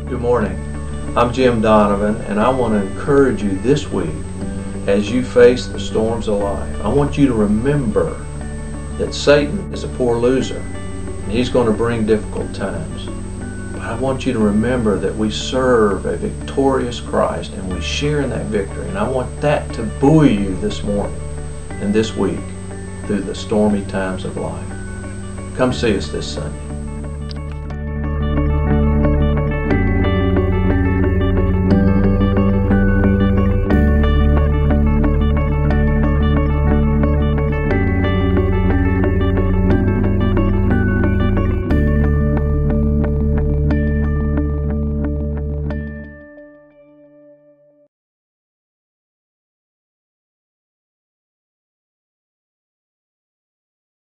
Good morning. I'm Jim Donovan, and I want to encourage you this week as you face the storms of life. I want you to remember that Satan is a poor loser, and he's going to bring difficult times. But I want you to remember that we serve a victorious Christ, and we share in that victory. And I want that to buoy you this morning and this week through the stormy times of life. Come see us this Sunday.